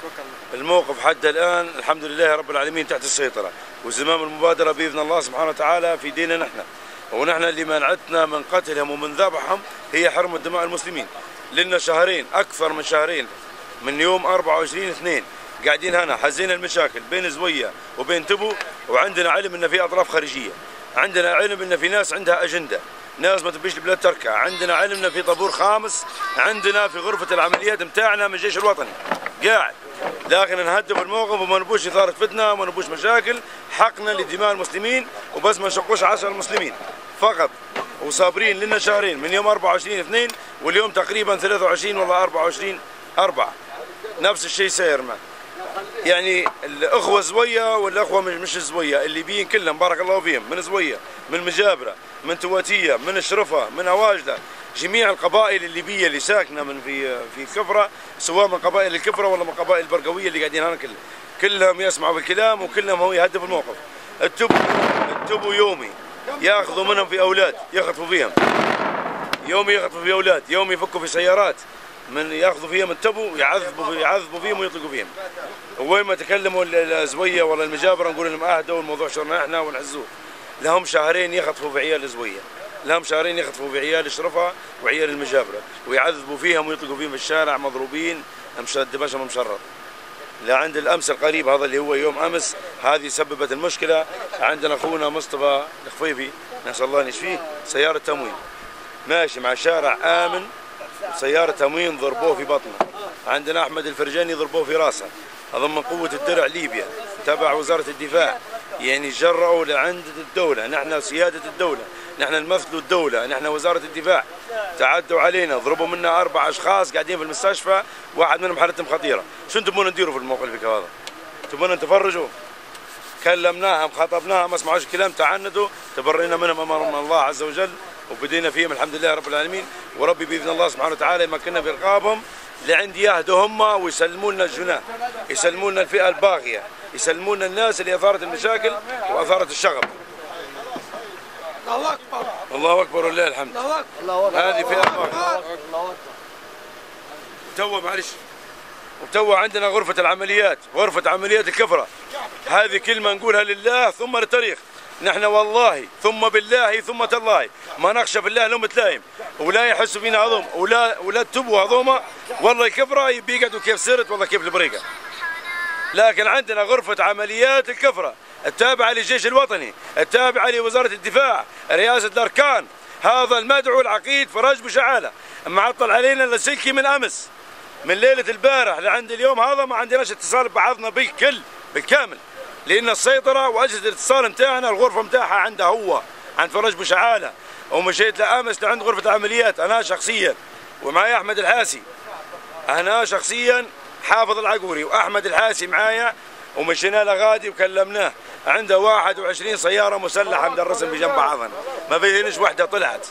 الموقف حتى الآن الحمد لله رب العالمين تحت السيطرة، وزمام المبادرة بإذن الله سبحانه وتعالى في ديننا نحن، ونحن اللي منعتنا من قتلهم ومن ذبحهم هي حرمة دماء المسلمين. لنا شهرين، أكثر من شهرين، من يوم 24/2 قاعدين هنا حزين المشاكل بين زوية وبين تبو، وعندنا علم ان في اطراف خارجيه، عندنا علم ان في ناس عندها اجنده، ناس ما تبيش البلاد تركع، عندنا علم ان في طابور خامس عندنا في غرفه العمليات متاعنا من الجيش الوطني قاعد، لكن نهدف الموقف وما نبوش اثاره فتنه وما نبوش مشاكل، حقنا لدماء المسلمين وبس ما نشقوش عشر المسلمين فقط، وصابرين لنا شهرين من يوم 24/2 واليوم تقريبا 23 ولا 24/4 نفس الشيء سير ما. يعني الاخوه زويه والاخوه مش زويه الليبيين كلهم بارك الله فيهم، من زويه، من مجابره، من تواتيه، من شرفه، من اواجده، جميع القبائل الليبيه اللي ساكنه من في كفره، سواء من قبائل الكفره ولا من قبائل البرقويه اللي قاعدين هنا كلهم يسمعوا بالكلام وكلهم هو يهدف الموقف. التبو يومي ياخذوا منهم في اولاد يخطفوا فيهم، يومي يخطفوا في اولاد، يومي يفكوا في سيارات من ياخذوا فيهم التبو يعذبوا فيهم ويطلقوا فيهم. وين ما تكلموا الزويه ولا المجابره نقول لهم اهدوا الموضوع شرنا احنا ونعزوه. لهم شهرين يخطفوا في عيال الزويه، لهم شهرين يخطفوا في عيال الشرفه وعيال المجابره ويعذبوا فيهم ويطلقوا فيهم في الشارع مضروبين دبشه مشرط. لعند الامس القريب هذا اللي هو يوم امس هذه سببت المشكله. عندنا اخونا مصطفى الخفيفي نسال الله ان يشفيه، سياره تموين ماشي مع شارع امن، سيارة تموين ضربوه في بطنه. عندنا أحمد الفرجاني ضربوه في راسه، هذا من قوة الدرع ليبيا تبع وزارة الدفاع، يعني جرأوا لعند الدولة، نحن سيادة الدولة، نحن نمثل الدولة، نحن وزارة الدفاع، تعدوا علينا ضربوا منا 4 أشخاص قاعدين في المستشفى، واحد منهم حالتهم خطيرة. شو تبون نديروا في الموقف اللي هذا؟ تبون نتفرجوا؟ كلمناهم خطبناهم ما سمعوش الكلام، تعندوا، تبرينا منهم امام الله عز وجل وبدينا فيهم الحمد لله رب العالمين. وربي باذن الله سبحانه وتعالى يمكننا في رقابهم لعند يهدوا هم ويسلموا لنا الجناه، يسلموا لنا الفئه الباغيه، يسلموا لنا الناس اللي اثارت المشاكل واثارت الشغب. الله اكبر الله اكبر ولله الحمد. هذه فئه باغيه. تو معلش وتو عندنا غرفه العمليات، غرفه عمليات الكفره، هذه كلمه نقولها لله ثم للتاريخ. نحن والله ثم بالله ثم تالله ما نخشى في الله لومة لائم، ولا يحسوا فينا هذوم ولا تبوا هذوما والله الكفره بيقعدوا كيف سرت والله كيف البريقه. لكن عندنا غرفه عمليات الكفره التابعه للجيش الوطني، التابعه لوزاره الدفاع، رئاسه الاركان، هذا المدعو العقيد فراج بوشعاله معطل علينا اللاسلكي من امس، من ليله البارح لعند اليوم هذا ما عندناش اتصال ببعضنا بالكامل، لان السيطره واجهزه الاتصال نتاعنا الغرفه نتاعها عنده هو عند فراج بوشعاله. ومشيت لامس لعند غرفه العمليات انا شخصيا ومعي احمد الحاسي، انا شخصيا حافظ العقوري واحمد الحاسي معايا، ومشينا له غادي وكلمناه، عنده 21 سياره مسلحه مدرسين بجنب بعضنا، ما فيهنش وحده طلعت.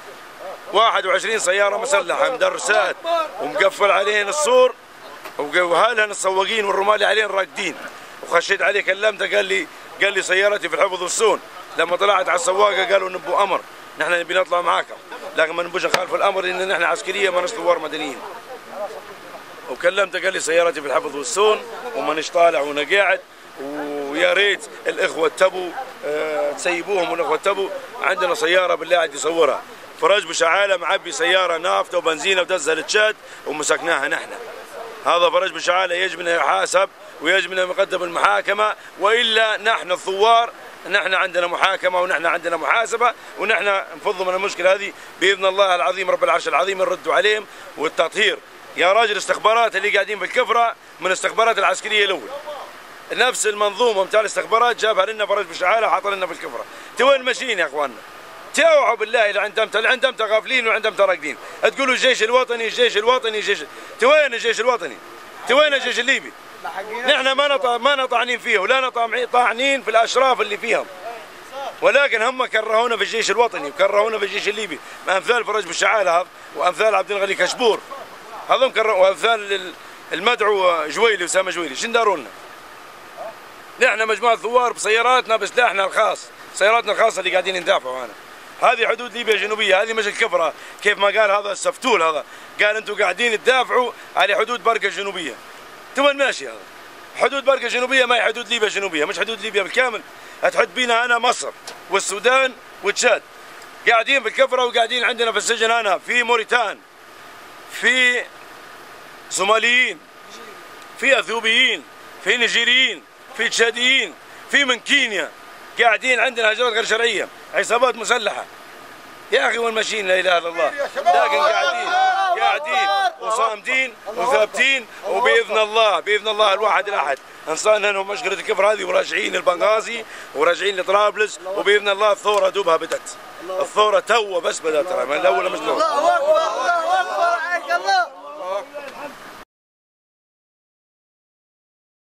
21 سياره مسلحه مدرسات ومقفل عليهن السور، وهالهن السواقين والرمال عليهن راقدين. وخشيت عليه كلمته قال لي سيارتي في الحفظ والصون. لما طلعت على السواقه قالوا نبو امر، نحن نبي نطلع معاكم، لكن ما نبوش نخالف الامر لان نحن عسكريه ما ثوار مدنيين. وكلمته قال لي سيارتي في الحفظ والصون ومانيش طالع وانا قاعد، ويا ريت الاخوه تبوا تسيبوهم، والاخوه تبوا عندنا سياره بالله عاد يصورها فراج بوشعاله معبي سياره نافطه وبنزينه ودزها للتشاد ومسكناها نحن. هذا فراج بوشعاله يجب ان يحاسب ويجب ان يقدم المحاكمه، والا نحن الثوار نحن عندنا محاكمه ونحن عندنا محاسبه، ونحن نفضوا من المشكله هذه باذن الله العظيم رب العرش العظيم نردوا عليهم. والتطهير يا راجل استخبارات اللي قاعدين في الكفره من الاستخبارات العسكريه الاول، نفس المنظومه نتاع الاستخبارات جابها لنا فراج بوشعاله وحاط لنا في الكفره. وين ماشيين يا اخواننا؟ توعوا بالله اللي عندهم غافلين وعندهم راقدين، تقولوا الجيش الوطني الجيش الوطني الجيش، وين الجيش الوطني؟ وين الجيش الليبي؟ نحن ما طاعنين فيه ولا طاعنين في الاشراف اللي فيهم، ولكن هم كرهونا في الجيش الوطني وكرهونا في الجيش الليبي، امثال فراج بوشعاله هذا وامثال عبد الغني كشبور هذول كرهوا، وامثال المدعو جويلي وسامه جويلي. شن داروا لنا؟ نحن مجموعه ثوار بسياراتنا بسلاحنا الخاص، سياراتنا الخاصه اللي قاعدين ندافعوا عنها. هذه حدود ليبيا الجنوبيه، هذه مش الكفره كيف ما قال هذا السفتول، هذا قال انتم قاعدين تدافعوا على حدود برقه الجنوبيه. ثم ماشي هذا حدود بركة جنوبية، ما هي حدود ليبيا جنوبية، مش حدود ليبيا بالكامل. هتحد بينا أنا مصر والسودان وتشاد، قاعدين بالكفرة وقاعدين عندنا في السجن أنا في موريتان، في صوماليين، في أثيوبيين، في نيجيريين، في تشاديين، في من كينيا، قاعدين عندنا هجرات غير شرعية، عصابات مسلحة. يا أخي وين ماشيين؟ لا إله إلا الله. لكن قاعدين وصامدين وثابتين، وبإذن الله الواحد الأحد انصان انهم مشغلة الكفر هذه وراجعين البنغازي وراجعين لطرابلس، وبإذن الله الثورة دوبها بدت. الثورة تو بس بدأت ترى من الأول مش الله أكبر الله أكبر عليك الله.